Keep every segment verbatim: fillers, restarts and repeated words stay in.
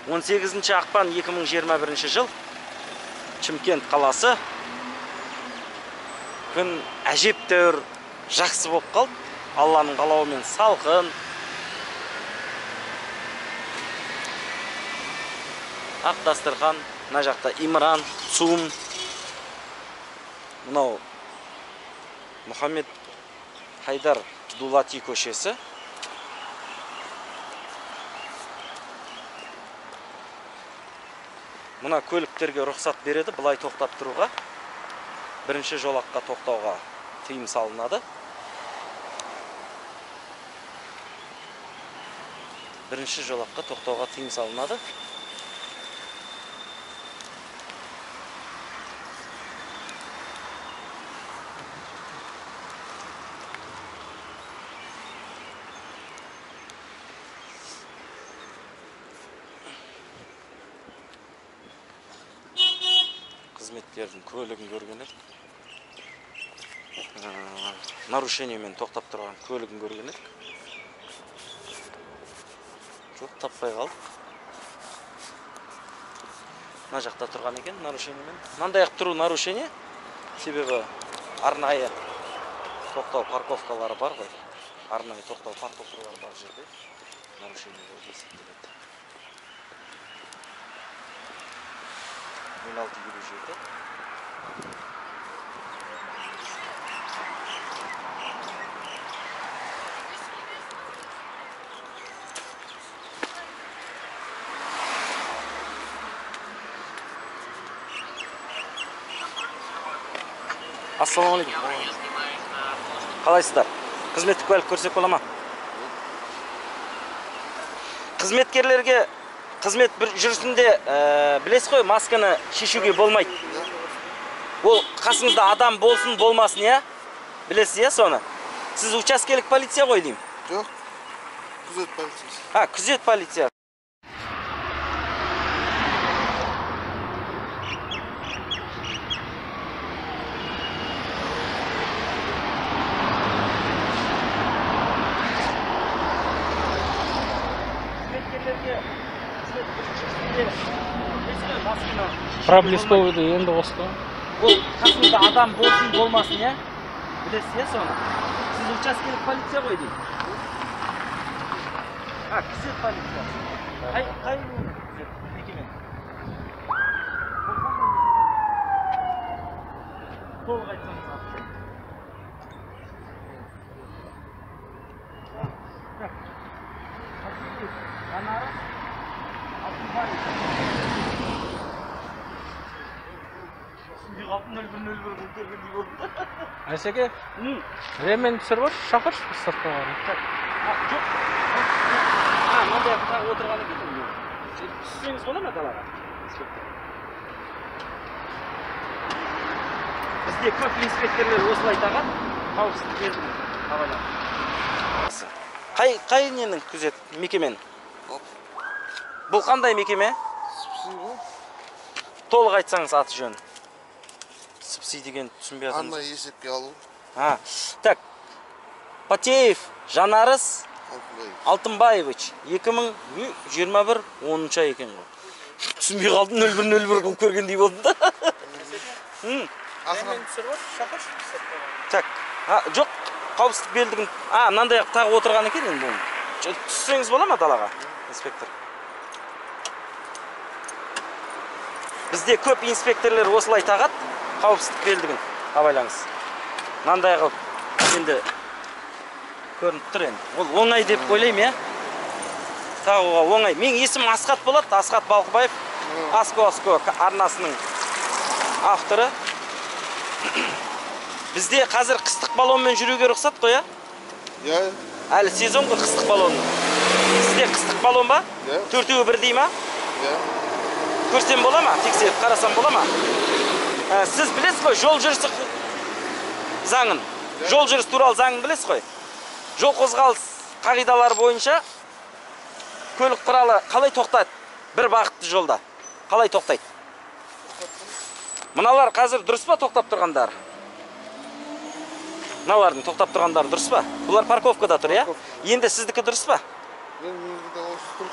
он сегізінші ақпан екі мың жиырма бірінші жыл. Шымкент қаласы. Күн әжептәуір жақсы болып қалды. Алланың қалауымен салқын. Ақ дастархан, мына жақта Имран, Цум. Мынау Мұхаммед Хайдар Дулати көшесі. Мына көліктерге рұқсат береді, бұлай тоқтап тұруға. Бірінші жолаққа тоқтауға тыйым салынады. Бірінші жолаққа тоқтауға тыйым салынады. Қызметтердің көлігін көрген едік. Нарушениемен тоқтап тұрған көлігін көрген едік. Жоқ, таппай қалдық. Мына жақта тұрған екен нарушениемен. Мынандай тұру нарушение. Себебі арнайы тоқтау парковкалары бар ғой. Арнайы тоқтау парковкалары бар жерде нарушение болып есептеледі. нөл алты елу жеті. Ассалаумағалейкум. Қалайсыздар? Қызметтік куәлік көрсек бола ма? Қызметкерлерге қызмет бір жүрісінде білесіз ғой, масканы шешуге болмайды. Ол қасыңызда адам болсын, болмасын, я? Білесіз, я, соны? Сіз учаскелік полиция ғой деймін? Жоқ, күзет полициясы. А, күзет полиция. Проблесковыйды енді қосты. Ол қасыңызда адам болсын, болмасын, я? Білесіз, я, соны? Сіз учаскелік полиция ғой деймін? А, күзет полиция. Қай, қай күзет? Мекемен? Толық айтсаңыз аты. Так. Жанары Алтынбаев. Айсеке, ремен түсір бар, шақыршы сыртқа барын. Жоқ. А, мынандай тағы отырған екен. Түссеңіз бола ма далаға? Бізде көп инспектерлер осылай тағат, қауіпсіздік берді. Қай қай ненің күзет мекемен? Бұл қандай мекеме? Субсидия. Толық айтсаңыз аты жөн. Субсидия деген түсінбей жатырмыз. Арнайы есепке алу. А, так. Патеев Жанарыс Алтынбаевич екі мың жиырма бір оныншы ай екен ғой. Түсінбей қалдым, нөл бір нөл бір қылып көргендей болдым да. Ремен түсір бар, шақыршы сыртқа барын. Так. А, жоқ, қауіпсіздік белдігін. А, мынандай тағы отырған екен енді бұл. Түссеңіз бола ма далаға, инспектор? Бізде көп инспекторлер осылай тағат, қауіпсіздік белдігін абайлаңыз. Мынандай қылып, енді көрініп тұр енді. Ол оңай деп ойлаймын, я? Тағуға оңай. Мен есім Асқат болады, Асқат Балқыбаев. Аско-Аско арнасының авторы. Бізде қазір қыстық балонмен жүруге рұқсат қой, я? Я. Әлі сезон ғой қыстық балонның. Сізде қыстық балон ба? Төртеуі бірдей ма? Я. Көрсем бола ма? Тексеріп қарасам бола ма? Сіз білесіз ғой, жол жүрісі заңын. Жол жүріс туралы заңын білесіз ғой. Жол қозғалыс қағидалары бойынша көлік құралы қалай тоқтайды? Бір бағытты жолда. Қалай тоқтайды? Мыналар қазір дұрыс па тоқтап тұрғандар? Мыналардың тоқтап тұрғандары дұрыс па? Бұлар парковкада тұр, я? Енді сіздікі дұрыс па? Мен менде осы тұрсын.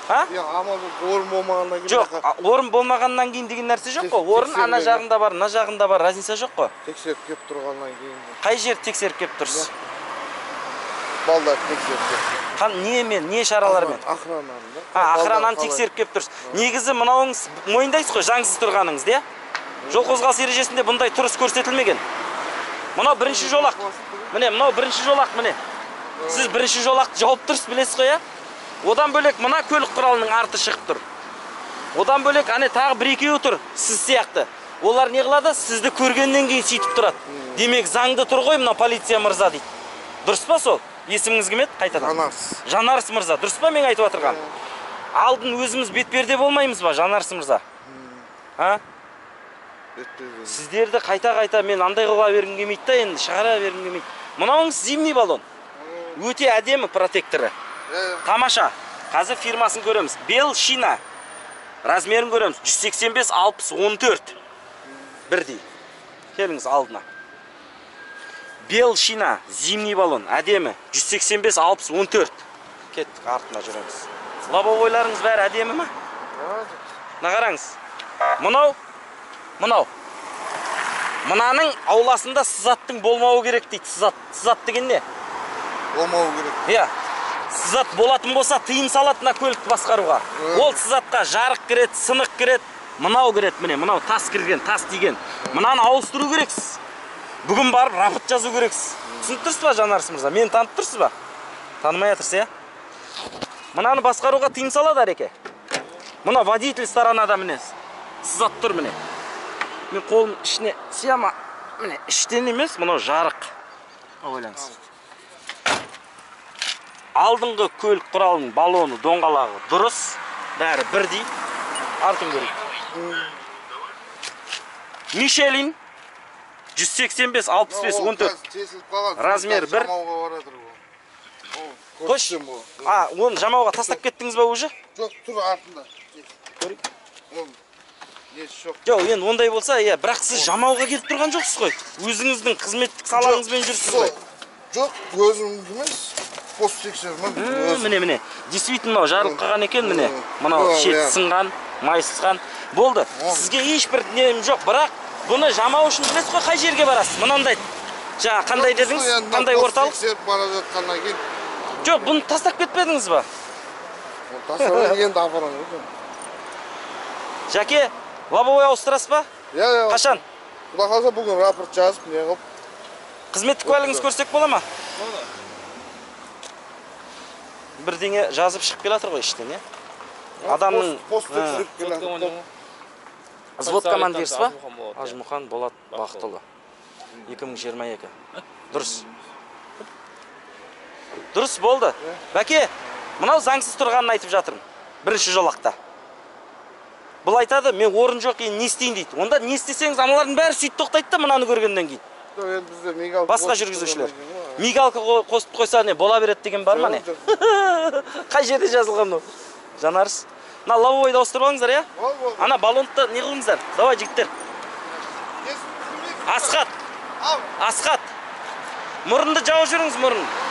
А? Я амал орын болмағаннан кейін. Жоқ, орын болмағаннан кейін деген нәрсе жоқ қой. Орын ана жағында бар, мына жағында бар, разница жоқ қой. Тексеріп кеп тұрғаннан кейін. Қай жер тексеріп кеп тұрсыз? Балдар тексеріп кеп. Қан немен, не шаралармен? Охрананы. А, охрананы тексеріп кеп тұрсыз. Негізі мынауыңыз мойындайсыз ғой, заңсыз тұрғаныңыз, де? Жол қозғалыс ережесінде бұндай тұрыс көрсетілмеген. Мынау бірінші жолақ. Міне, мынау бірінші жолақ, міне. Сіз бірінші жолақты жауып тұрсыз, білесіз ғой, я? Одан бөлек мына көлік құралының арты шығып тұр. Одан бөлек ане тағы бір екеуі тұр, сіз сияқты. Олар не қылады? Сізді көргеннен кейін сөйтіп тұрады. Демек, заңды тұр ғой, мына полиция мырза дейді. Дұрыс па сол? Есіміңіз кім еді? Қайтадан. Жанарс. Жанарс мырза. Дұрыс па мен айтып отырған? Алдын өзіміз бетперде болмаймыз ба, Жанарс мырза? А? Сіздерді қайта-қайта мен андай қыла бергім келмейді да, енді шығара бергім келмейді. Мынауыңыз зимний баллон. Өте әдемі протекторы. Тамаша. Қазір фирмасын көреміз. Белшина. Размерін көреміз. жүз сексен бес алпыс он төрт. Бірдей. Келіңіз алдына. Белшина. Зимний баллон. Әдемі. жүз сексен бес алпыс он төрт. Кеттік, артына жүреміз. Лобовойларыңыз бәрі әдемі ма? Нағараңыз. Мынау. Мынау. Мынаның ауласында сызаттың болмауы керек дейді. Сызат. Сызат деген не? Болмауы керек. Иә. Сызат болатын болса тыйым салатына көлікті басқаруға. Ол сызатқа жарық кіреді, сынық кіреді, мынау кіреді, міне, мынау тас кірген, тас тиген. Мынаны ауыстыру керексіз. Бүгін барып рапорт жазу керексіз. Түсініп тұрсыз ба, Жанарс мырза? Мені танып тұрсыз ба? Танымай жатырсыз, иә? Мынаны басқаруға тыйым салады әреке. Мына водитель сторонада міне. Сызат тұр міне. Мен қолым ішіне сияма. Міне, іштен емес, мынау жарық. Ойлаңыз. Алдыңғы көлік құралының баллоны, доңғалағы дұрыс, бәрі бірдей. Артын көрейік. Мишелин жүз сексен бес алпыс бес он төрт. Размер бір. Қош. А, оны жамауға тастап кеттіңіз ба уже? Жоқ, тұр артында. Көрейік. Жоқ. Жоқ, енді ондай болса, иә, бірақ сіз жамауға кетіп тұрған жоқсыз ғой. Өзіңіздің қызметтік салаңызбен жүрсіз ғой. Жоқ, өзіміз емес. Пост тексермін. Міне, міне. Действительно, жарылқаған екен, міне. Мынау шет сынған, май сызған. Болды. Сізге ешбір нем жоқ, бірақ бұны жамау үшін білесіз ғой, қай жерге барасыз? Мынандай. Жаңа қандай дедіңіз? Қандай орталық? Тексеріп бара жатқаннан кейін. Жоқ, бұны тастап кетпедіңіз ба? Тастап енді апарамын. Жәке, лобовой ауыстырасыз ба? Иә, иә. Қашан? Құда қалса бүгін рапорт жазып, не қылып. Қызметтік куәлігіңіз көрсек бола ма? Бірдеңе жазып шығып келатыр ғой іштен, е? Адамның... Пост тексеріп келатыр. Взвод командирсіз ба? Ажмұқан Болат Бақтылы. екі мың жиырма екі. Дұрыс. Дұрыс болды. Бәке, мынау заңсыз тұрғанын айтып жатырмын. Бірінші жолақта. Бұл айтады, мен орын жоқ, енді не істейін дейді. Онда не істесеңіз, аналардың бәрі сөйтіп тоқтайды да мынаны көргеннен кейін. Басқа жүргізушілер. Мигалка қосып қойса не бола береді деген бар ма не? Қай жерде жазылған ол? Жанарс. Мына лобовойды ауыстырып алыңыздар, иә? Ана баллонды не қылыңыздар? Давай, жігіттер. Асхат. Асхат. Мұрынды жауып жүріңіз, мұрын.